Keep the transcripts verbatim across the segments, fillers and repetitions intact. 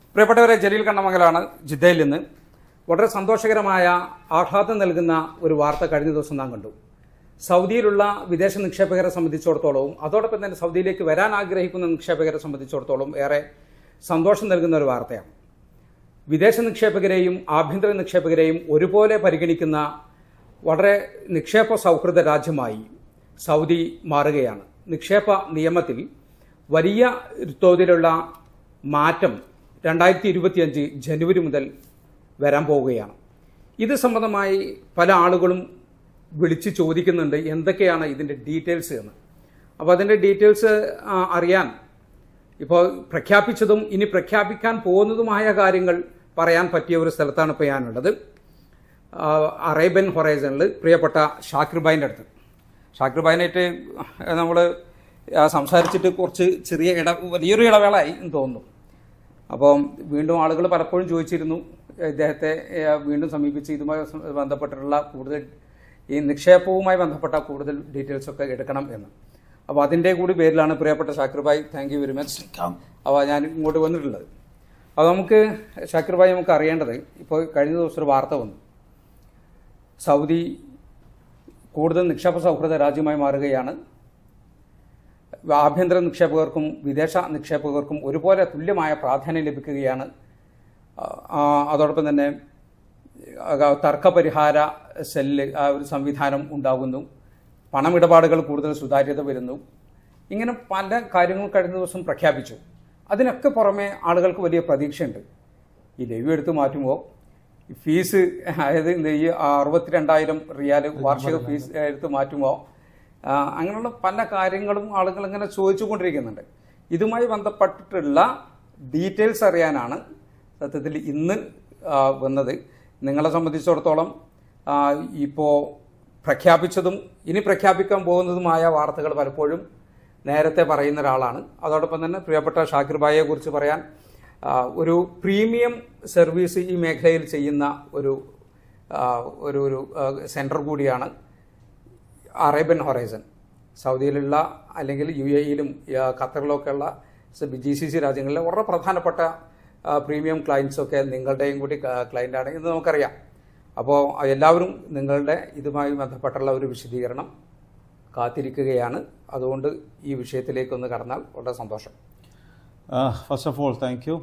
പ്രിയപ്പെട്ടവരെ, ജലീൽ കണ്ണമംഗലാണ് ജിദ്ദയിൽ നിന്ന്. വളരെ സന്തോഷകരമായ ആഹ്ലാദം നൽകുന്ന ഒരു വാർത്ത കഴിഞ്ഞ ദിവസം നാം കണ്ടു. സൗദിയിലുള്ള വിദേശ നിക്ഷേപകരെ സംബന്ധിച്ചിടത്തോളവും അതോടൊപ്പം തന്നെ സൗദിയിലേക്ക് വരാൻ ആഗ്രഹിക്കുന്ന നിക്ഷേപകരെ സംബന്ധിച്ചിടത്തോളം ഏറെ സന്തോഷം നൽകുന്ന ഒരു വാർത്തയാണ്. വിദേശ നിക്ഷേപകരെയും ആഭ്യന്തര നിക്ഷേപകരെയും ഒരുപോലെ പരിഗണിക്കുന്ന വളരെ നിക്ഷേപ സൗഹൃദ രാജ്യമായി സൗദി മാറുകയാണ്. നിക്ഷേപ നിയമത്തിൽ വലിയ തോതിലുള്ള മാറ്റം രണ്ടായിരത്തി ഇരുപത്തിയഞ്ച് ജനുവരി മുതൽ വരാൻ പോവുകയാണ്. ഇത് സംബന്ധമായി പല ആളുകളും വിളിച്ച് ചോദിക്കുന്നുണ്ട് എന്തൊക്കെയാണ് ഇതിൻ്റെ ഡീറ്റെയിൽസ് എന്ന്. അപ്പോൾ അതിൻ്റെ ഡീറ്റെയിൽസ് അറിയാൻ ഇപ്പോൾ പ്രഖ്യാപിച്ചതും ഇനി പ്രഖ്യാപിക്കാൻ പോകുന്നതുമായ കാര്യങ്ങൾ പറയാൻ പറ്റിയ ഒരു സ്ഥലത്താണ് ഇപ്പോൾ ഞാനുള്ളത്. അറേബ്യൻ ഹൊറൈസണിൽ പ്രിയപ്പെട്ട ഷാക്കിർ ഭായിൻ്റെ അടുത്ത്. ഷാക്കിർ ഭായിനായിട്ട് നമ്മൾ സംസാരിച്ചിട്ട് കുറച്ച് ചെറിയ ഇട വലിയൊരു ഇടവേളയായി എന്ന് തോന്നുന്നു. അപ്പോൾ വീണ്ടും ആളുകൾ പലപ്പോഴും ചോദിച്ചിരുന്നു ഇദ്ദേഹത്തെ വീണ്ടും സമീപിച്ച് ഇതുമായി ബന്ധപ്പെട്ടിട്ടുള്ള കൂടുതൽ ഈ നിക്ഷേപവുമായി ബന്ധപ്പെട്ട കൂടുതൽ ഡീറ്റെയിൽസൊക്കെ എടുക്കണം എന്ന്. അപ്പോൾ അതിൻ്റെ കൂടി പേരിലാണ് പ്രിയപ്പെട്ട ഷാക്കിർ ഭായ്, താങ്ക് യു വെരി മച്ച്. അപ്പോൾ ഞാൻ ഇങ്ങോട്ട് വന്നിട്ടുള്ളത്. അപ്പോൾ നമുക്ക് ഷാക്കിർ ഭായ് നമുക്ക് അറിയേണ്ടത്, ഇപ്പോൾ കഴിഞ്ഞ ദിവസം ഒരു വാർത്ത വന്നു, സൗദി കൂടുതൽ നിക്ഷേപ സൗഹൃദ രാജ്യമായി മാറുകയാണ്. ആഭ്യന്തര നിക്ഷേപകർക്കും വിദേശ നിക്ഷേപകർക്കും ഒരുപോലെ തുല്യമായ പ്രാധാന്യം ലഭിക്കുകയാണ്. അതോടൊപ്പം തന്നെ തർക്കപരിഹാര സെല്ല് ആ ഒരു സംവിധാനം ഉണ്ടാകുന്നു. പണമിടപാടുകൾ കൂടുതൽ സുതാര്യത വരുന്നു. ഇങ്ങനെ പല കാര്യങ്ങൾ കഴിഞ്ഞ ദിവസം പ്രഖ്യാപിച്ചു. അതിനൊക്കെ പുറമെ ആളുകൾക്ക് വലിയ പ്രതീക്ഷയുണ്ട്. ഈ ലെവി എടുത്ത് മാറ്റുമ്പോൾ ഫീസ്, അതായത് ഈ അറുപത്തിരണ്ടായിരം റിയാൽ വാർഷിക ഫീസ് എടുത്ത് മാറ്റുമ്പോൾ അങ്ങനെയുള്ള പല കാര്യങ്ങളും ആളുകൾ ഇങ്ങനെ ചോദിച്ചുകൊണ്ടിരിക്കുന്നുണ്ട്. ഇതുമായി ബന്ധപ്പെട്ടിട്ടുള്ള ഡീറ്റെയിൽസ് അറിയാനാണ് സത്യത്തിൽ ഇന്ന് വന്നത്. നിങ്ങളെ സംബന്ധിച്ചിടത്തോളം ഇപ്പോൾ പ്രഖ്യാപിച്ചതും ഇനി പ്രഖ്യാപിക്കാൻ പോകുന്നതുമായ വാർത്തകൾ പലപ്പോഴും നേരത്തെ പറയുന്ന ഒരാളാണ്. അതോടൊപ്പം തന്നെ പ്രിയപ്പെട്ട ഷാക്കിർ ഭായിയെ കുറിച്ച് പറയാൻ, ഒരു പ്രീമിയം സർവീസ് ഈ മേഖലയിൽ ചെയ്യുന്ന ഒരു ഒരു ഒരു സെൻറ്റർ കൂടിയാണ് അറേബ്യൻ ഹൊറൈസൺ. സൗദിയിലുള്ള അല്ലെങ്കിൽ യു എ ഇയിലും ഖത്തറിലൊക്കെയുള്ള ജി സി സി രാജ്യങ്ങളിലെ വളരെ പ്രധാനപ്പെട്ട പ്രീമിയം ക്ലയൻസൊക്കെ നിങ്ങളുടെയും കൂടി ക്ലയൻ്റാണ് എന്ന് നമുക്കറിയാം. അപ്പോൾ എല്ലാവരും നിങ്ങളുടെ ഇതുമായി ബന്ധപ്പെട്ടുള്ള ഒരു വിശദീകരണം കാത്തിരിക്കുകയാണ്. അതുകൊണ്ട് ഈ വിഷയത്തിലേക്കൊന്ന് കടന്നാൽ വളരെ സന്തോഷം. First of all thank you.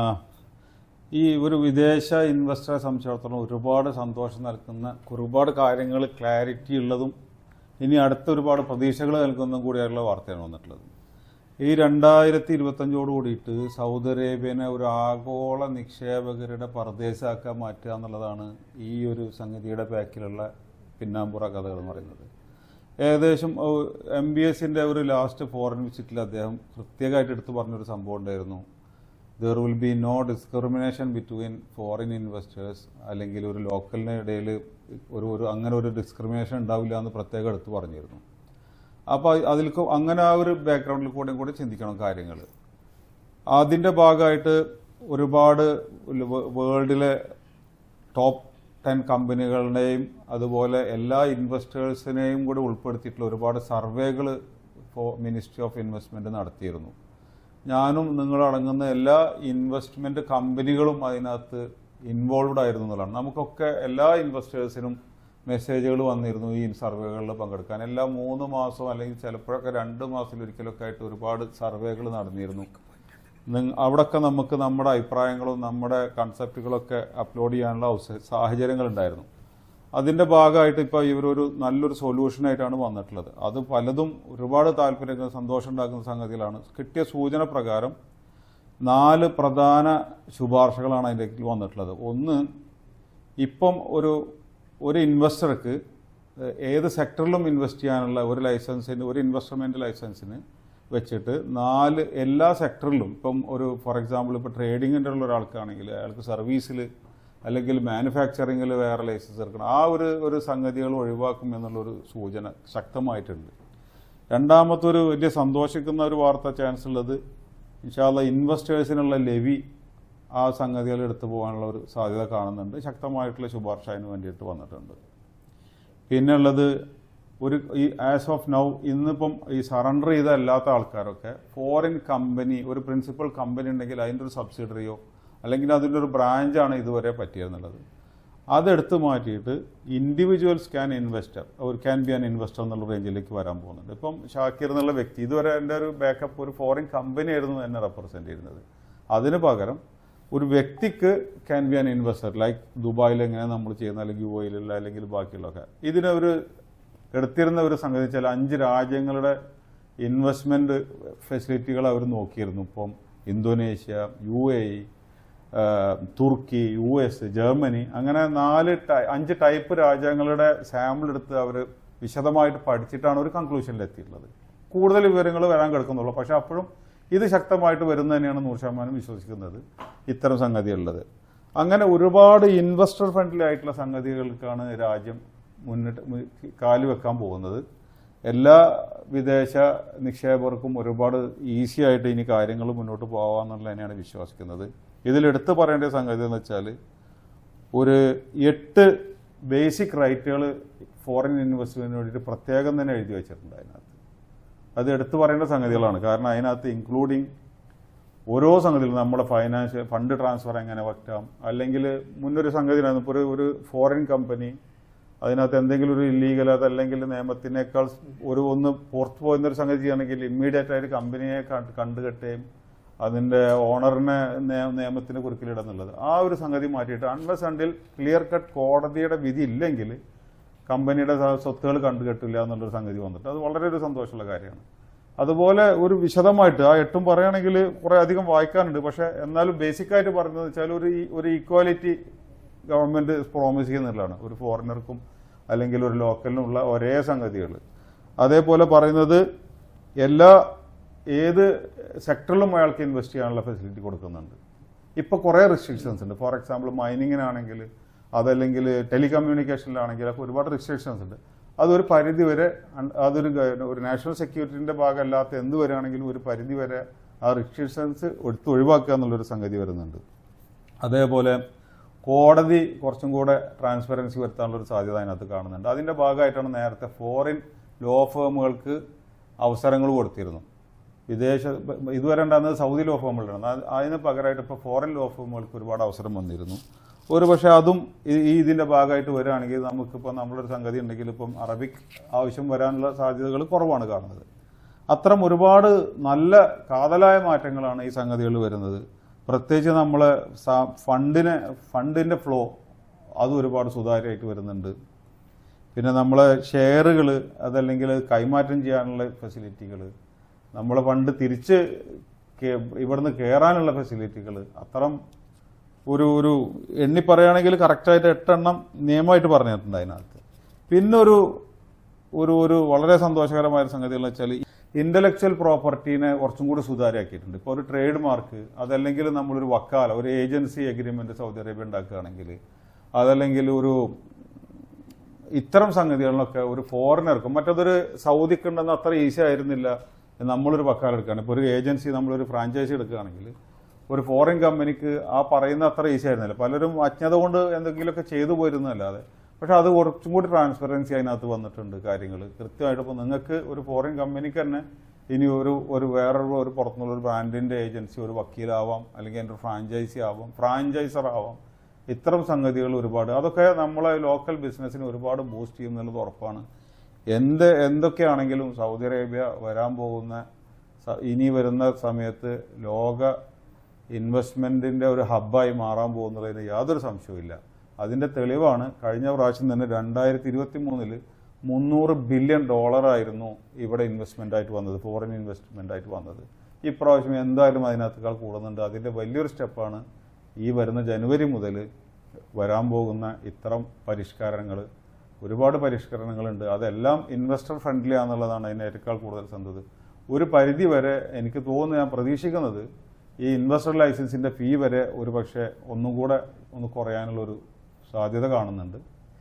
ഈ ഒരു വിദേശ ഇൻവെസ്റ്ററെ സംബന്ധിച്ചിടത്തോളം ഒരുപാട് സന്തോഷം നൽകുന്ന ഒരുപാട് കാര്യങ്ങൾ ക്ലാരിറ്റി ഉള്ളതും ഇനി അടുത്ത ഒരുപാട് പ്രതീക്ഷകൾ നൽകുന്നതും കൂടിയായിട്ടുള്ള വാർത്തയാണ് വന്നിട്ടുള്ളത്. ഈ രണ്ടായിരത്തി ഇരുപത്തഞ്ചോട് കൂടിയിട്ട് സൗദി അറേബ്യനെ ഒരു ആഗോള നിക്ഷേപകരുടെ പർദേശാക്കാൻ മാറ്റുക എന്നുള്ളതാണ് ഈ ഒരു സംഗതിയുടെ ബാക്കിലുള്ള പിന്നാമ്പുറ കഥകൾ എന്ന് പറയുന്നത്. ഏകദേശം എം ബി എസിൻ്റെ ഒരു ലാസ്റ്റ് ഫോറിൻ വിസിറ്റിൽ അദ്ദേഹം പ്രത്യേകമായിട്ട് എടുത്തു പറഞ്ഞൊരു സംഭവം ഉണ്ടായിരുന്നു. There will be no discrimination between foreign investors, അല്ലെങ്കിൽ ഒരു ലോക്കലിന് ഇടയിൽ ഒരു ഒരു അങ്ങനെ ഒരു ഡിസ്ക്രിമിനേഷൻ ഉണ്ടാവില്ല എന്ന് പ്രത്യേകം എടുത്ത് പറഞ്ഞിരുന്നു. അപ്പോൾ അതിൽ അങ്ങനെ ആ ഒരു ബാക്ക്ഗ്രൗണ്ടിൽ കൂടെയും കൂടി ചിന്തിക്കണം കാര്യങ്ങൾ. അതിൻ്റെ ഭാഗമായിട്ട് ഒരുപാട് വേൾഡിലെ ടോപ്പ് ടെൻ കമ്പനികളുടെയും അതുപോലെ എല്ലാ ഇൻവെസ്റ്റേഴ്സിനെയും കൂടി ഉൾപ്പെടുത്തിയിട്ടുള്ള ഒരുപാട് സർവേകൾ മിനിസ്ട്രി ഓഫ് ഇൻവെസ്റ്റ്മെൻറ്റ് നടത്തിയിരുന്നു. ഞാനും നിങ്ങളടങ്ങുന്ന എല്ലാ ഇൻവെസ്റ്റ്മെൻറ്റ് കമ്പനികളും അതിനകത്ത് ഇൻവോൾവ്ഡ് ആയിരുന്നു എന്നുള്ളതാണ്. നമുക്കൊക്കെ എല്ലാ ഇൻവെസ്റ്റേഴ്സിനും മെസ്സേജുകൾ വന്നിരുന്നു ഈ സർവേകളിൽ പങ്കെടുക്കാൻ. എല്ലാ മൂന്ന് മാസം അല്ലെങ്കിൽ ചിലപ്പോഴൊക്കെ രണ്ട് മാസത്തിലൊരിക്കലൊക്കെ ആയിട്ട് ഒരുപാട് സർവേകൾ നടന്നിരുന്നു. അവിടെയൊക്കെ നമുക്ക് നമ്മുടെ അഭിപ്രായങ്ങളും നമ്മുടെ കൺസെപ്റ്റുകളൊക്കെ അപ്ലോഡ് ചെയ്യാനുള്ള സാഹചര്യങ്ങളുണ്ടായിരുന്നു. അതിൻ്റെ ഭാഗമായിട്ട് ഇപ്പോൾ ഇവരൊരു നല്ലൊരു സൊല്യൂഷനായിട്ടാണ് വന്നിട്ടുള്ളത്. അത് പലതും ഒരുപാട് താല്പര്യങ്ങൾ സന്തോഷം ഉണ്ടാക്കുന്ന സംഗതികളാണ്. കിട്ടിയ സൂചന പ്രകാരം നാല് പ്രധാന ശുപാർശകളാണ് അതിൻ്റെ വന്നിട്ടുള്ളത്. ഒന്ന്, ഇപ്പം ഒരു ഒരു ഇൻവെസ്റ്റർക്ക് ഏത് സെക്ടറിലും ഇൻവെസ്റ്റ് ചെയ്യാനുള്ള ഒരു ലൈസൻസിന്, ഒരു ഇൻവെസ്റ്റ്മെൻറ്റ് ലൈസൻസിന് വെച്ചിട്ട് നാല് എല്ലാ സെക്ടറിലും, ഇപ്പം ഒരു ഫോർ എക്സാമ്പിൾ ഇപ്പോൾ ട്രേഡിങ്ങിൻ്റെ ഉള്ള ഒരാൾക്കാണെങ്കിൽ അയാൾക്ക് സർവീസിൽ അല്ലെങ്കിൽ മാനുഫാക്ചറിങ്ങിൽ വേറെ ലൈസൻസ് എടുക്കണം. ആ ഒരു ഒരു സംഗതികൾ ഒഴിവാക്കും എന്നുള്ളൊരു സൂചന ശക്തമായിട്ടുണ്ട്. രണ്ടാമത്തെ ഒരു വലിയ സന്തോഷിക്കുന്ന ഒരു വാർത്ത ചാൻസ് ഉള്ളത്, ഇൻഷാ അല്ലാഹ് ഇൻവെസ്റ്റേഴ്സിനുള്ള ലെവി ആ സംഗതികൾ എടുത്തു പോകാനുള്ള ഒരു സാധ്യത കാണുന്നുണ്ട്. ശക്തമായിട്ടുള്ള ശുപാർശ അതിന് വേണ്ടിയിട്ട് വന്നിട്ടുണ്ട്. പിന്നെ ഉള്ളത്, ഒരു ഈ ആസ് ഓഫ് നൗ ഇന്നിപ്പം ഈ സറണ്ടർ ചെയ്ത അല്ലാത്ത ആൾക്കാരൊക്കെ ഫോറിൻ കമ്പനി, ഒരു പ്രിൻസിപ്പൽ കമ്പനി ഉണ്ടെങ്കിൽ അതിൻ്റെ ഒരു സബ്സിഡറിയോ അല്ലെങ്കിൽ അതിൻ്റെ ഒരു ബ്രാഞ്ചാണ് ഇതുവരെ പറ്റിയെന്നുള്ളത്. അതെടുത്ത് മാറ്റിയിട്ട് ഇൻഡിവിജ്വൽസ് ക്യാൻ ഇൻവെസ്റ്റർ ഒരു ക്യാൻ ബി ആൻ ഇൻവെസ്റ്റർ എന്നുള്ള റേഞ്ചിലേക്ക് വരാൻ പോകുന്നുണ്ട്. ഇപ്പം ഷാക്കിർ എന്നുള്ള വ്യക്തി ഇതുവരെ എൻ്റെ ഒരു ബാക്കപ്പ് ഒരു ഫോറിൻ കമ്പനി ആയിരുന്നു എന്നെ റെപ്രസെൻ്റ് ചെയ്യുന്നത്. അതിന് പകരം ഒരു വ്യക്തിക്ക് can be an investor like ദുബായിൽ എങ്ങനെ നമ്മൾ ചെയ്യുന്ന അല്ലെങ്കിൽ യു എയിലുള്ള അല്ലെങ്കിൽ ബാക്കിയുള്ളതൊക്കെ ഇതിനെ ഒരു എടുത്തിരുന്ന ഒരു സംഗതി വെച്ചാൽ അഞ്ച് രാജ്യങ്ങളുടെ ഇൻവെസ്റ്റ്മെൻറ്റ് ഫെസിലിറ്റികൾ അവർ നോക്കിയിരുന്നു. ഇപ്പം ഇന്തോനേഷ്യ, യു എ ഇ, തുർക്കി, യു എസ്, ജർമ്മനി, അങ്ങനെ നാല് അഞ്ച് ടൈപ്പ് രാജ്യങ്ങളുടെ സാമ്പിൾ എടുത്ത് അവർ വിശദമായിട്ട് പഠിച്ചിട്ടാണ് ഒരു കൺക്ലൂഷനിൽ എത്തിയിട്ടുള്ളത്. കൂടുതൽ വിവരങ്ങൾ വരാൻ കിടക്കുന്നുള്ളൂ. പക്ഷെ അപ്പോഴും ഇത് ശക്തമായിട്ട് വരുന്നത് തന്നെയാണ് നൂറ് ശതമാനം വിശ്വസിക്കുന്നത് ഇത്തരം സംഗതിയുള്ളത്. അങ്ങനെ ഒരുപാട് ഇൻവെസ്റ്റർ ഫ്രണ്ട്ലി ആയിട്ടുള്ള സംഗതികൾക്കാണ് രാജ്യം മുന്നിട്ട് കാലുവെക്കാൻ പോകുന്നത്. എല്ലാ വിദേശ നിക്ഷേപകർക്കും ഒരുപാട് ഈസി ആയിട്ട് ഇനി കാര്യങ്ങൾ മുന്നോട്ട് പോകാമെന്നുള്ള തന്നെയാണ് വിശ്വസിക്കുന്നത്. ഇതിലെടുത്ത് പറയേണ്ട സംഗതി എന്ന് വെച്ചാൽ ഒരു എട്ട് ബേസിക് റൈറ്റുകൾ ഫോറിൻ ഇൻവെസ്റ്റ്മെന്റിന് വേണ്ടിയിട്ട് പ്രത്യേകം തന്നെ എഴുതി വെച്ചിട്ടുണ്ട്. അതിനകത്ത് അത് എടുത്തു പറയേണ്ട സംഗതികളാണ്. കാരണം അതിനകത്ത് ഇൻക്ലൂഡിങ് ഓരോ സംഗതികളും നമ്മുടെ ഫൈനാൻഷ്യൽ ഫണ്ട് ട്രാൻസ്ഫർ എങ്ങനെ വെക്കാം, അല്ലെങ്കിൽ മുന്നൊരു സംഗതി ഇപ്പോൾ ഒരു ഒരു ഫോറിൻ കമ്പനി അതിനകത്ത് എന്തെങ്കിലും ഒരു ഇല്ലീഗൽ അതല്ലെങ്കിൽ നിയമത്തിനേക്കാൾ ഒരു ഒന്ന് പുറത്തു പോകുന്നൊരു സംഗതി ചെയ്യണമെങ്കിൽ ഇമ്മീഡിയറ്റ് ആയിട്ട് കമ്പനിയെ കണ്ടുകെട്ടുകയും അതിൻ്റെ ഓണറിനെ നിയമത്തിന് കുറുക്കിലിടുന്നുള്ളത് ആ ഒരു സംഗതി മാറ്റിയിട്ട് അൺലെസ് അണ്ടിൽ ക്ലിയർ കട്ട് കോടതിയുടെ വിധി ഇല്ലെങ്കിൽ കമ്പനിയുടെ സ്വത്തുകൾ കണ്ടുകെട്ടില്ല എന്നുള്ളൊരു സംഗതി വന്നിട്ട് അത് വളരെ ഒരു സന്തോഷമുള്ള കാര്യമാണ്. അതുപോലെ ഒരു വിശദമായിട്ട് ആ എട്ടും പറയുകയാണെങ്കിൽ കുറേ അധികം വായിക്കാനുണ്ട്. പക്ഷേ എന്നാലും ബേസിക്കായിട്ട് പറയുന്നത് വെച്ചാൽ ഒരു ഒരു ഈക്വാലിറ്റി ഗവൺമെന്റ് പ്രോമിസ് ചെയ്യുന്നുള്ളതാണ് ഒരു ഫോറിനർക്കും അല്ലെങ്കിൽ ഒരു ലോക്കലിനുമുള്ള ഒരേ സംഗതികൾ. അതേപോലെ പറയുന്നത് എല്ലാ ഏത് സെക്ടറിലും അയാൾക്ക് ഇൻവെസ്റ്റ് ചെയ്യാനുള്ള ഫെസിലിറ്റി കൊടുക്കുന്നുണ്ട്. ഇപ്പോൾ കുറേ റെസ്ട്രിക്ഷൻസ് ഉണ്ട്. ഫോർ എക്സാമ്പിൾ മൈനിങ്ങിനാണെങ്കിൽ അതല്ലെങ്കിൽ ടെലികമ്മ്യൂണിക്കേഷനിലാണെങ്കിൽ ഒക്കെ ഒരുപാട് റെസ്ട്രിക്ഷൻസ് ഉണ്ട്. അതൊരു പരിധി വരെ അതൊരു ഒരു നാഷണൽ സെക്യൂരിറ്റിൻ്റെ ഭാഗമല്ലാത്ത എന്ത് വരികയാണെങ്കിലും ഒരു പരിധി വരെ ആ റെസ്ട്രിക്ഷൻസ് എടുത്ത് ഒഴിവാക്കുക എന്നുള്ളൊരു സംഗതി വരുന്നുണ്ട്. അതേപോലെ കോടതി കുറച്ചും കൂടെ ട്രാൻസ്പെറൻസി വരുത്താനുള്ളൊരു സാധ്യത അതിനകത്ത് കാണുന്നുണ്ട്. അതിൻ്റെ ഭാഗമായിട്ടാണ് നേരത്തെ ഫോറിൻ ലോ ഫേമുകൾക്ക് അവസരങ്ങൾ കൊടുത്തിരുന്നു. വിദേശ ഇതുവരെ ഉണ്ടാകുന്നത് സൗദി ലോ ഫേമുകളാണ്. അതിന് പകരമായിട്ട് ഇപ്പോൾ ഫോറിൻ ലോ ഫേമുകൾക്ക് ഒരുപാട് അവസരം വന്നിരുന്നു. ഒരു പക്ഷേ അതും ഈ ഇതിൻ്റെ ഭാഗമായിട്ട് വരികയാണെങ്കിൽ നമുക്കിപ്പോൾ നമ്മളൊരു സംഗതി ഉണ്ടെങ്കിൽ ഇപ്പം അറബിക് ആവശ്യം വരാനുള്ള സാധ്യതകൾ കുറവാണ് കാണുന്നത്. അത്തരം ഒരുപാട് നല്ല കാതലായ മാറ്റങ്ങളാണ് ഈ സംഗതികൾ വരുന്നത്. പ്രത്യേകിച്ച് നമ്മളെ ഫണ്ടിനെ ഫണ്ടിൻ്റെ ഫ്ലോ അത് ഒരുപാട് സുതാര്യമായിട്ട് വരുന്നുണ്ട്. പിന്നെ നമ്മളെ ഷെയറുകൾ അതല്ലെങ്കിൽ കൈമാറ്റം ചെയ്യാനുള്ള ഫെസിലിറ്റികൾ, നമ്മളെ ഫണ്ട് തിരിച്ച് ഇവിടുന്ന് കയറാനുള്ള ഫെസിലിറ്റികൾ, അത്തരം ഒരു ഒരു എണ്ണി പറയുകയാണെങ്കിൽ കറക്റ്റായിട്ട് എട്ടെണ്ണം നിയമമായിട്ട് പറഞ്ഞിട്ടുണ്ട് അതിനകത്ത്. പിന്നെ ഒരു ഒരു ഒരു വളരെ സന്തോഷകരമായ സംഗതി എന്ന് വെച്ചാൽ ഇന്റലക്ച്വൽ പ്രോപ്പർട്ടീനെ കുറച്ചും കൂടി സുതാര്യമാക്കിയിട്ടുണ്ട്. ഇപ്പോൾ ഒരു ട്രേഡ് മാർക്ക് അതല്ലെങ്കിൽ നമ്മളൊരു വക്കാല ഒരു ഏജൻസി എഗ്രിമെന്റ് സൗദി അറേബ്യ ഉണ്ടാക്കുകയാണെങ്കിൽ അതല്ലെങ്കിൽ ഒരു ഇത്തരം സംഗതികളിലൊക്കെ ഒരു ഫോറിനർക്കും മറ്റതൊരു സൗദിക്കുണ്ടെന്ന് അത്ര ഈസി ആയിരുന്നില്ല. നമ്മളൊരു വക്കാല എടുക്കുകയാണ്, ഇപ്പോൾ ഒരു ഏജൻസി നമ്മളൊരു ഫ്രാഞ്ചൈസി എടുക്കുകയാണെങ്കിൽ ഒരു ഫോറിൻ കമ്പനിക്ക് ആ പറയുന്ന അത്ര ഈസി ആയിരുന്നില്ല. പലരും അജ്ഞത കൊണ്ട് എന്തെങ്കിലുമൊക്കെ ചെയ്തു പോയിരുന്നല്ലാതെ. പക്ഷെ അത് കുറച്ചും കൂടി ട്രാൻസ്പെറൻസി അതിനകത്ത് വന്നിട്ടുണ്ട് കാര്യങ്ങൾ കൃത്യമായിട്ട്. ഇപ്പോൾ നിങ്ങൾക്ക് ഒരു ഫോറിൻ കമ്പനിക്ക് തന്നെ ഇനി ഒരു ഒരു വേറൊരു ഒരു പുറത്തുനിന്നുള്ള ഒരു ബ്രാൻഡിൻ്റെ ഏജൻസി ഒരു വക്കീലാവാം അല്ലെങ്കിൽ എൻ്റെ ഫ്രാഞ്ചൈസി ആവാം ഫ്രാഞ്ചൈസർ ആവാം. ഇത്തരം സംഗതികൾ ഒരുപാട് അതൊക്കെ നമ്മളെ ലോക്കൽ ബിസിനസ്സിന് ഒരുപാട് ബൂസ്റ്റ് ചെയ്യും എന്നുള്ളത് ഉറപ്പാണ്. എന്ത് എന്തൊക്കെയാണെങ്കിലും സൗദി അറേബ്യ വരാൻ പോകുന്ന ഇനി വരുന്ന സമയത്ത് ലോക ഇൻവെസ്റ്റ്മെൻറ്റിൻ്റെ ഒരു ഹബ്ബായി മാറാൻ പോകുന്നതിന് യാതൊരു സംശയവുമില്ല. അതിൻ്റെ തെളിവാണ് കഴിഞ്ഞ പ്രാവശ്യം തന്നെ രണ്ടായിരത്തി ഇരുപത്തി മൂന്നില് മുന്നൂറ് ബില്യൺ ഡോളറായിരുന്നു ഇവിടെ ഇൻവെസ്റ്റ്മെൻ്റ് ആയിട്ട് വന്നത്, ഫോറിൻ ഇൻവെസ്റ്റ്മെൻ്റ് ആയിട്ട് വന്നത്. ഇപ്രാവശ്യം എന്തായാലും അതിനകത്തേക്കാൾ കൂടുന്നുണ്ട്. അതിൻ്റെ വലിയൊരു സ്റ്റെപ്പാണ് ഈ വരുന്ന ജനുവരി മുതൽ വരാൻ പോകുന്ന ഇത്തരം പരിഷ്കരണങ്ങൾ. ഒരുപാട് പരിഷ്കരണങ്ങളുണ്ട്, അതെല്ലാം ഇൻവെസ്റ്റർ ഫ്രണ്ട്ലി ആണെന്നുള്ളതാണ് അതിനേക്കാൾ കൂടുതൽ സന്തത്. ഒരു പരിധി വരെ എനിക്ക് തോന്നുന്നു, ഞാൻ പ്രതീക്ഷിക്കുന്നത് ഈ ഇൻവെസ്റ്റർ ലൈസൻസിൻ്റെ ഫീ വരെ ഒരു പക്ഷേ ഒന്നും കൂടെ ഒന്ന് കുറയാനുള്ളൊരു സാധ്യത കാണുന്നുണ്ട്.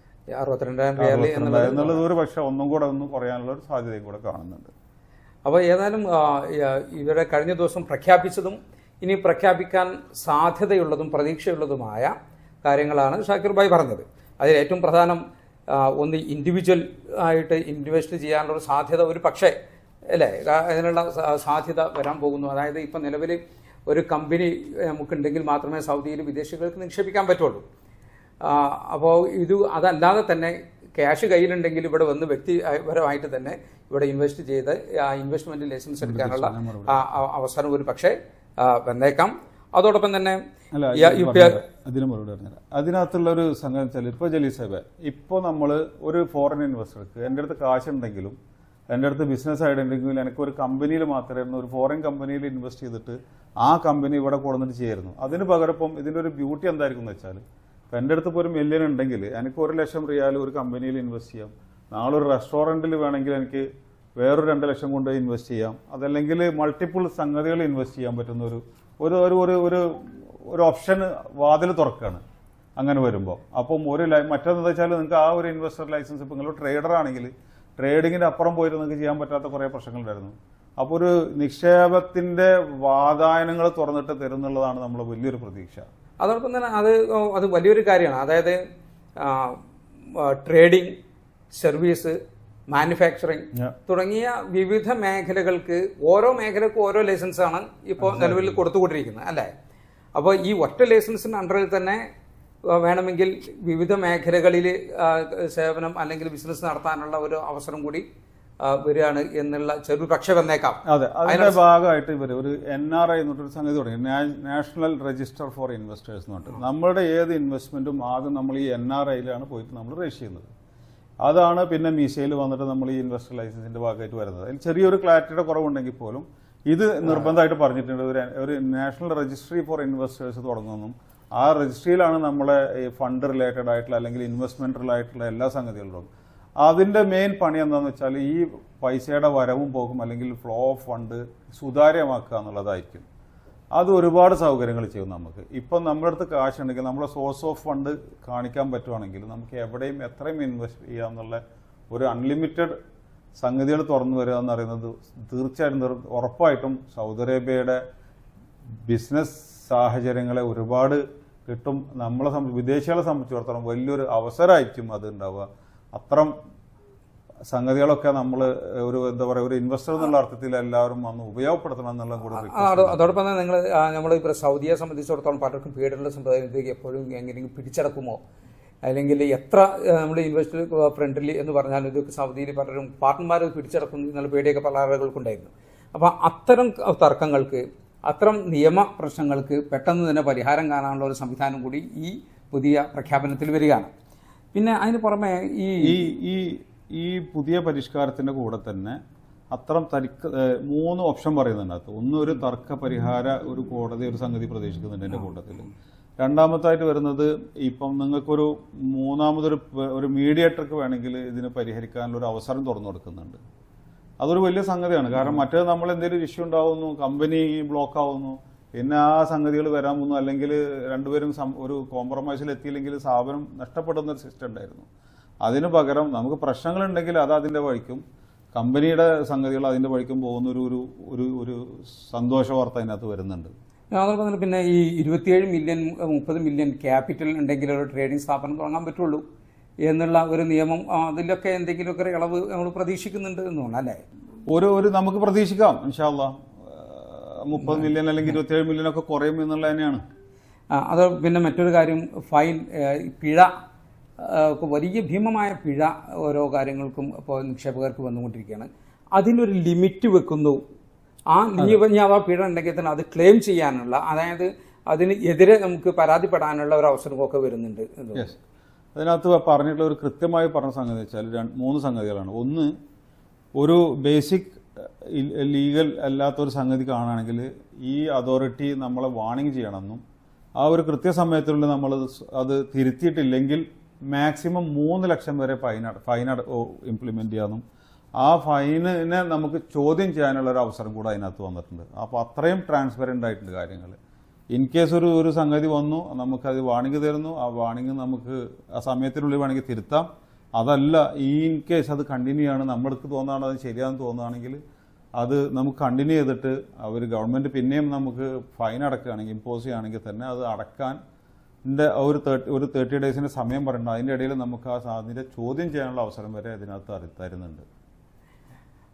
എന്നുള്ളത് ഒരു പക്ഷെ ഒന്നും കൂടെ ഒന്ന് കുറയാനുള്ള ഒരു സാധ്യതയും കൂടെ കാണുന്നുണ്ട്. അപ്പോൾ ഏതായാലും ഇവരെ കഴിഞ്ഞ ദിവസം പ്രഖ്യാപിച്ചതും ഇനി പ്രഖ്യാപിക്കാൻ സാധ്യതയുള്ളതും പ്രതീക്ഷയുള്ളതുമായ കാര്യങ്ങളാണ് ഷാക്കിർ ഭായ് പറഞ്ഞത്. അതിൽ ഏറ്റവും പ്രധാനം ഒന്ന് ഇൻഡിവിജ്വൽ ആയിട്ട് ഇൻവെസ്റ്റ് ചെയ്യാനുള്ള ഒരു സാധ്യത ഒരു പക്ഷേ അല്ലേ അതിനുള്ള സാധ്യത വരാൻ പോകുന്നു. അതായത് ഇപ്പം നിലവിൽ ഒരു കമ്പനി നമുക്കുണ്ടെങ്കിൽ മാത്രമേ സൗദിയിൽ വിദേശികൾക്ക് നിക്ഷേപിക്കാൻ പറ്റുള്ളൂ. അപ്പോൾ ഇത് അതല്ലാതെ തന്നെ ക്യാഷ് കയ്യിലുണ്ടെങ്കിൽ ഇവിടെ വന്ന് വ്യക്തിപരമായിട്ട് തന്നെ ഇവിടെ ഇൻവെസ്റ്റ് ചെയ്ത് ആ ഇൻവെസ്റ്റ്മെന്റ് ലൈസൻസ് എടുക്കാനുള്ള അവസരം ഒരു പക്ഷേ വന്നേക്കാം. അതോടൊപ്പം തന്നെ അതിന് മറുപടി പറഞ്ഞാൽ അതിനകത്തുള്ള ഒരു സംഗതി വെച്ചാൽ ഇപ്പോൾ ജലീൽ സാഹിബ്, ഇപ്പോൾ നമ്മൾ ഒരു ഫോറിൻ ഇൻവെസ്റ്റർക്ക് എൻ്റെ അടുത്ത് കാശുണ്ടെങ്കിലും എൻ്റെ അടുത്ത് ബിസിനസ് ആയിട്ടുണ്ടെങ്കിലും എനിക്ക് ഒരു കമ്പനിയിൽ മാത്രമായിരുന്നു ഒരു ഫോറിൻ കമ്പനിയിൽ ഇൻവെസ്റ്റ് ചെയ്തിട്ട് ആ കമ്പനി ഇവിടെ കൊടുത്തിട്ട് ചെയ്യായിരുന്നു. അതിന് പകരം ഇപ്പം ഇതിൻ്റെ ഒരു ബ്യൂട്ടി എന്തായിരിക്കും എന്ന് വെച്ചാൽ, ഇപ്പം എൻ്റെ അടുത്ത് ഇപ്പോൾ ഒരു മില്യൺ ഉണ്ടെങ്കിൽ എനിക്ക് ഒരു ലക്ഷം റിയാൽ ഒരു കമ്പനിയിൽ ഇൻവെസ്റ്റ് ചെയ്യാം. നാളെ ഒരു റെസ്റ്റോറൻറ്റിൽ വേണമെങ്കിൽ എനിക്ക് വേറൊരു രണ്ട് ലക്ഷം കൊണ്ട് ഇൻവെസ്റ്റ് ചെയ്യാം. അതല്ലെങ്കിൽ മൾട്ടിപ്പിൾ സംഗതികൾ ഇൻവെസ്റ്റ് ചെയ്യാൻ പറ്റുന്ന ഒരു ഒരു ഒരു ഒരു ഒരു ഓപ്ഷൻ വാതിൽ തുറക്കുകയാണ് അങ്ങനെ വരുമ്പോൾ. അപ്പം ഒരു മറ്റൊന്നെന്താ വെച്ചാൽ നിങ്ങൾക്ക് ആ ഒരു ഇൻവെസ്റ്റർ ലൈസൻസ് ഇപ്പോൾ നിങ്ങൾ ട്രേഡർ ആണെങ്കിൽ ട്രേഡിങ്ങിൻ്റെ അപ്പുറം പോയിട്ട് നിങ്ങൾക്ക് ചെയ്യാൻ പറ്റാത്ത കുറേ പ്രശ്നങ്ങളുണ്ടായിരുന്നു. അപ്പോൾ ഒരു നിക്ഷേപത്തിൻ്റെ വാതായനങ്ങൾ തുറന്നിട്ട് തരുന്നുള്ളതാണ് നമ്മളെ വലിയൊരു പ്രതീക്ഷ. അതോടൊപ്പം തന്നെ അത് അത് വലിയൊരു കാര്യമാണ്. അതായത് ട്രേഡിംഗ്, സർവീസ്, മാനുഫാക്ചറിങ് തുടങ്ങിയ വിവിധ മേഖലകൾക്ക് ഓരോ മേഖലക്കും ഓരോ ലൈസൻസാണ് ഇപ്പോൾ നിലവിൽ കൊടുത്തുകൊണ്ടിരിക്കുന്നത് അല്ലേ. അപ്പോൾ ഈ ഒറ്റ ലൈസൻസിന് അണ്ടറിൽ തന്നെ വേണമെങ്കിൽ വിവിധ മേഖലകളിൽ സേവനം അല്ലെങ്കിൽ ബിസിനസ് നടത്താനുള്ള ഒരു അവസരം കൂടി വരികയാണ് എന്നുള്ള ചെറു പക്ഷെ വന്നേക്കാം. അതെ, അതിന്റെ ഭാഗമായിട്ട് ഇവർ ഒരു എൻ ആർ ഐ എന്നിട്ടൊരു സംഗതി തുടങ്ങി, നാഷണൽ രജിസ്റ്റർ ഫോർ ഇൻവെസ്റ്റേഴ്സ് എന്ന് പറഞ്ഞിട്ട്. നമ്മുടെ ഏത് ഇൻവെസ്റ്റ്മെന്റും ആദ്യം നമ്മൾ ഈ എൻ ആർ ഐയിലാണ് പോയിട്ട് നമ്മൾ രജിസ്റ്റർ ചെയ്യുന്നത്. അതാണ് പിന്നെ മീശയിൽ വന്നിട്ട് നമ്മൾ ഈ ഇൻവെസ്റ്റർ ലൈസൻസിന്റെ ഭാഗമായിട്ട് വരുന്നത്. അതിൽ ചെറിയൊരു ക്ലാരിറ്റിയുടെ കുറവുണ്ടെങ്കിൽ പോലും ഇത് നിർബന്ധമായിട്ട് പറഞ്ഞിട്ടുണ്ട്. ഒരു നാഷണൽ രജിസ്ട്രി ഫോർ ഇൻവെസ്റ്റേഴ്സ് തുടങ്ങുന്നു. ആ രജിസ്ട്രിയിലാണ് നമ്മളെ ഈ ഫണ്ട് റിലേറ്റഡ് ആയിട്ടുള്ള അല്ലെങ്കിൽ ഇൻവെസ്റ്റ്മെന്റ് റിലേറ്റഡ് എല്ലാ സംഗതികളും. അതിന്റെ മെയിൻ പണി എന്താണെന്ന് വെച്ചാൽ ഈ പൈസയുടെ വരവും പോകും അല്ലെങ്കിൽ ഫ്ലോ ഓഫ് ഫണ്ട് സുതാര്യമാക്കുക എന്നുള്ളതായിരിക്കും. അത് ഒരുപാട് സൗകര്യങ്ങൾ ചെയ്യും നമുക്ക്. ഇപ്പം നമ്മുടെ അടുത്ത് കാശ് ഉണ്ടെങ്കിൽ നമ്മളെ സോഴ്സ് ഓഫ് ഫണ്ട് കാണിക്കാൻ പറ്റുവാണെങ്കിൽ നമുക്ക് എവിടെയും എത്രയും ഇൻവെസ്റ്റ് ചെയ്യാന്നുള്ള ഒരു അൺലിമിറ്റഡ് സംഗതികൾ തുറന്നു വരിക എന്ന് പറയുന്നത് തീർച്ചയായിട്ടും ഉറപ്പായിട്ടും സൗദി അറേബ്യയുടെ ബിസിനസ് സാഹചര്യങ്ങളെ ഒരുപാട് കിട്ടും. നമ്മളെ വിദേശികളെ സംബന്ധിച്ചിടത്തോളം വലിയൊരു അവസരമായിരിക്കും അത് ഉണ്ടാവുക. അത്തരം സംഗതികളൊക്കെ നമ്മൾ ഒരു എന്താ പറയുക ഒരു ഇൻവെസ്റ്റർ എന്നുള്ള അർത്ഥത്തിൽ എല്ലാവരും വന്ന് ഉപയോഗപ്പെടുത്തണം എന്നുള്ള കൂടി. അതോടൊപ്പം തന്നെ നിങ്ങൾ നമ്മൾ ഇപ്പോൾ സൗദിയെ സംബന്ധിച്ചിടത്തോളം പലർക്കും പേടുള്ള സമ്പ്രദായം എപ്പോഴും എങ്ങനെയെങ്കിലും പിടിച്ചടക്കുമോ അല്ലെങ്കിൽ എത്ര നമ്മൾ ഇൻവെസ്റ്റർ ഫ്രണ്ട്ലി എന്ന് പറഞ്ഞാൽ ഇത് സൗദിയിൽ പലരും പാർട്ട്ണർമാർ പിടിച്ചടക്കുന്നു എന്നുള്ള പേടിയൊക്കെ പല ആളുകൾക്കുണ്ടായിരുന്നു. അപ്പോൾ അത്തരം തർക്കങ്ങൾക്ക് അത്തരം നിയമ പ്രശ്നങ്ങൾക്ക് പെട്ടെന്ന് തന്നെ പരിഹാരം കാണാനുള്ള ഒരു സംവിധാനം കൂടി ഈ പുതിയ പ്രഖ്യാപനത്തിൽ വരികയാണ്. പിന്നെ അതിന് പുറമെ ഈ ഈ ഈ പുതിയ പരിഷ്കാരത്തിന്റെ കൂടെ തന്നെ അത്തരം തർക്ക മൂന്ന് ഓപ്ഷൻ പറയുന്നുണ്ട്. ഒന്ന് ഒരു തർക്ക പരിഹാര ഒരു കോടതി ഒരു സംഗതി പ്രതീക്ഷിക്കുന്നുണ്ട് എൻ്റെ കൂട്ടത്തിൽ. രണ്ടാമത്തായിട്ട് വരുന്നത് ഇപ്പം നിങ്ങൾക്കൊരു മൂന്നാമതൊരു ഒരു മീഡിയേറ്റർക്ക് വേണമെങ്കിൽ ഇതിന് പരിഹരിക്കാനുള്ള ഒരു അവസരം തുറന്നു കൊടുക്കുന്നുണ്ട്. അതൊരു വലിയ സംഗതിയാണ്. കാരണം മറ്റേത് നമ്മൾ എന്തെങ്കിലും ഇഷ്യൂ ഉണ്ടാവുന്നു, കമ്പനി ബ്ലോക്ക് ആവുന്നു, പിന്നെ ആ സംഗതികൾ വരാൻ പോകുന്നു, അല്ലെങ്കിൽ രണ്ടുപേരും ഒരു കോംപ്രമൈസിൽ എത്തിയില്ലെങ്കിൽ സ്ഥാപനം നഷ്ടപ്പെടുന്ന ഒരു സിസ്റ്റം ഉണ്ടായിരുന്നു. അതിനു പകരം നമുക്ക് പ്രശ്നങ്ങളുണ്ടെങ്കിൽ അത് അതിൻ്റെ വഴിക്കും കമ്പനിയുടെ സംഗതികൾ അതിൻ്റെ വഴിക്കും പോകുന്ന ഒരു ഒരു ഒരു സന്തോഷ വാർത്ത അതിനകത്ത് വരുന്നുണ്ട്. അതോടൊപ്പം പിന്നെ ഈ ഇരുപത്തിയേഴ് മില്യൺ മുപ്പത് മില്യൺ ക്യാപിറ്റൽ ഉണ്ടെങ്കിൽ ഒരു ട്രേഡിംഗ് സ്ഥാപനം തുടങ്ങാൻ പറ്റുള്ളൂ എന്നുള്ള ഒരു നിയമം, അതിലൊക്കെ എന്തെങ്കിലുമൊക്കെ ഇളവ് നമ്മൾ പ്രതീക്ഷിക്കുന്നുണ്ട് എന്ന് തോന്നുന്നു അല്ലേ? ഒരു ഒരു നമുക്ക് പ്രതീക്ഷിക്കാം ഇൻഷാ അല്ലാഹ് മുപ്പത് മില്യൺ അല്ലെങ്കിൽ ഇരുപത്തിയേഴ് മില്യൺ ഒക്കെ കുറയും എന്നുള്ളത് തന്നെയാണ്. അത് പിന്നെ മറ്റൊരു കാര്യം ഫൈൻ, പിഴ, വലിയ ഭീമമായ പിഴ ഓരോ കാര്യങ്ങൾക്കും ഇപ്പോൾ നിക്ഷേപകർക്ക് വന്നുകൊണ്ടിരിക്കുകയാണ്. അതിനൊരു ലിമിറ്റ് വെക്കുന്നു. ആ നിയമ പിഴ ഉണ്ടെങ്കിൽ തന്നെ അത് ക്ലെയിം ചെയ്യാനുള്ള, അതായത് അതിന് എതിരെ നമുക്ക് പരാതിപ്പെടാനുള്ള ഒരു അവസരമൊക്കെ വരുന്നുണ്ട്. അതിനകത്ത് പറഞ്ഞിട്ടുള്ള ഒരു കൃത്യമായി പറഞ്ഞ സംഗതി വെച്ചാൽ മൂന്ന് സംഗതികളാണ്. ഒന്ന്, ഒരു ബേസിക് ലീഗൽ അല്ലാത്തൊരു സംഗതി കാണുകയാണെങ്കിൽ ഈ അതോറിറ്റി നമ്മളെ വാണിംഗ് ചെയ്യണമെന്നും ആ ഒരു കൃത്യസമയത്തിനുള്ളിൽ നമ്മൾ അത് തിരുത്തിയിട്ടില്ലെങ്കിൽ മാക്സിമം മൂന്ന് ലക്ഷം വരെ ഫൈൻ ഫൈൻ ഇംപ്ലിമെന്റ് ചെയ്യാമെന്നും ആ ഫൈനിനെ നമുക്ക് ചോദ്യം ചെയ്യാനുള്ള ഒരു അവസരം കൂടെ അതിനകത്ത് വന്നിട്ടുണ്ട്. അപ്പോൾ അത്രയും ട്രാൻസ്പെറൻ്റ് ആയിട്ടുണ്ട് കാര്യങ്ങൾ. ഇൻ കേസ് ഒരു ഒരു സംഗതി വന്നു, നമുക്കത് വാണിംഗ് തരുന്നു, ആ വാണിംഗ് നമുക്ക് ആ സമയത്തിനുള്ളിൽ വേണമെങ്കിൽ തിരുത്താം. അതല്ല, ഇൻ കേസ് അത് കണ്ടിന്യൂ ആണ്, നമ്മൾക്ക് തോന്നുകയാണ് അത് ശരിയാണെന്ന് തോന്നുകയാണെങ്കിൽ അത് നമുക്ക് കണ്ടിന്യൂ ചെയ്തിട്ട് അവർ ഗവൺമെൻറ് പിന്നെയും നമുക്ക് ഫൈൻ അടക്കുകയാണെങ്കിൽ ഇമ്പോസ് ചെയ്യുകയാണെങ്കിൽ തന്നെ അത് അടക്കാൻ ഒരു തേർട്ടി ഒരു തേർട്ടി ഡേയ്സിൻ്റെ സമയം പറയണ്ട. അതിൻ്റെ ഇടയിൽ നമുക്ക് ആ അതിൻ്റെ ചോദ്യം ചെയ്യാനുള്ള അവസരം വരെ അതിനകത്ത് തരുന്നുണ്ട്.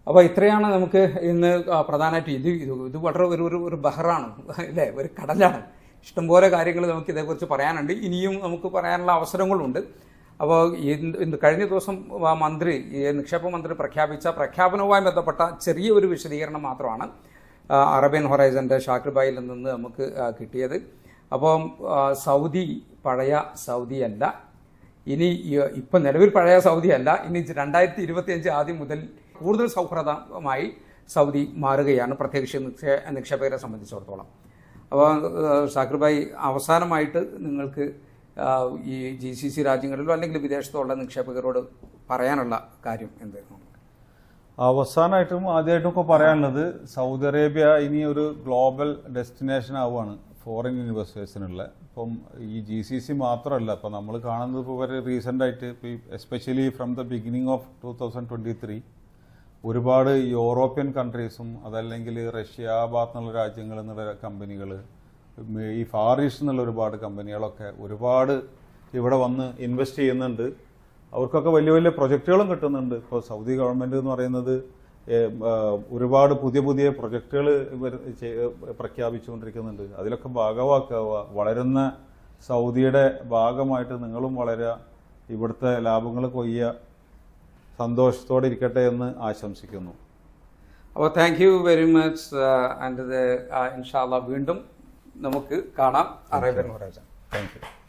അപ്പോൾ ഇത്രയാണ് നമുക്ക് ഇന്ന് പ്രധാനമായിട്ട് ഇത് ഇത് ഇത് വളരെ ഒരു ഒരു ഒരു ബഹറാണ് അല്ലേ, ഒരു കടലാണ്. ഇഷ്ടംപോലെ കാര്യങ്ങൾ നമുക്ക് ഇതേക്കുറിച്ച് പറയാനുണ്ട്. ഇനിയും നമുക്ക് പറയാനുള്ള അവസരങ്ങളുണ്ട്. അപ്പോൾ ഇന്ന് കഴിഞ്ഞ ദിവസം മന്ത്രി ഈ നിക്ഷേപ മന്ത്രി പ്രഖ്യാപിച്ച പ്രഖ്യാപനവുമായി ബന്ധപ്പെട്ട ചെറിയൊരു വിശദീകരണം മാത്രമാണ് അറേബ്യൻ ഹൊറൈസൻ്റെ ഷാക്കിർ ഭായിൽ നിന്ന് നമുക്ക് കിട്ടിയത്. അപ്പം സൗദി പഴയ സൗദി അല്ല, ഇനി ഇപ്പം നിലവിൽ പഴയ സൗദി അല്ല, ഇനി രണ്ടായിരത്തി ഇരുപത്തി അഞ്ച് ആദ്യം മുതൽ കൂടുതൽ സൗഹൃദമായി സൗദി മാറുകയാണ്, പ്രത്യേകിച്ച് നിക്ഷേ നിക്ഷേപകരെ സംബന്ധിച്ചിടത്തോളം. അപ്പോൾ ഷാക്കിർ ഭായി, അവസാനമായിട്ട് നിങ്ങൾക്ക് ഈ ജി സി സി രാജ്യങ്ങളിലോ അല്ലെങ്കിൽ വിദേശത്തുള്ള നിക്ഷേപകരോട് പറയാനുള്ള കാര്യം എന്തായിരുന്നു? അവസാനമായിട്ടും ആദ്യമായിട്ടും ഒക്കെ പറയാനുള്ളത്, സൗദി അറേബ്യ ഇനി ഒരു ഗ്ലോബൽ ഡെസ്റ്റിനേഷൻ ആവുകയാണ് ഫോറിൻ ഇൻവെസ്റ്റേഴ്സിനുള്ള. ഇപ്പം ഈ ജി സി സി മാത്രമല്ല, ഇപ്പം നമ്മൾ കാണുന്നത് ഇപ്പോൾ വളരെ റീസെൻ്റ് ആയിട്ട്, ഇപ്പോൾ especially from the beginning of two thousand twenty three ഒരുപാട് യൂറോപ്യൻ കൺട്രീസും അതല്ലെങ്കിൽ റഷ്യ ഭാഗത്തുനിന്നുള്ള രാജ്യങ്ങളിൽ നിന്നുള്ള കമ്പനികൾ, ഈ ഫാർ ഈസ്റ്റ് എന്നുള്ള ഒരുപാട് കമ്പനികളൊക്കെ ഒരുപാട് ഇവിടെ വന്ന് ഇൻവെസ്റ്റ് ചെയ്യുന്നുണ്ട്. അവർക്കൊക്കെ വലിയ വലിയ പ്രൊജക്റ്റുകളും കിട്ടുന്നുണ്ട്. ഇപ്പോൾ സൗദി ഗവൺമെൻറ് എന്ന് പറയുന്നത് ഒരുപാട് പുതിയ പുതിയ പ്രൊജക്റ്റുകൾ ഇവർ പ്രഖ്യാപിച്ചുകൊണ്ടിരിക്കുന്നുണ്ട്. അതിലൊക്കെ ഭാഗവാക്കാവുക, വളരുന്ന സൗദിയുടെ ഭാഗമായിട്ട് നിങ്ങളും വളരുക, ഇവിടുത്തെ ലാഭങ്ങൾ കൊയ്യുക, സന്തോഷത്തോടെ ഇരിക്കട്ടെ എന്ന് ആശംസിക്കുന്നു. അപ്പോൾ thank you very much. And ഇൻഷാ അല്ലാഹ് വീണ്ടും നമുക്ക് കാണാം. Arabian horizon. Thank U.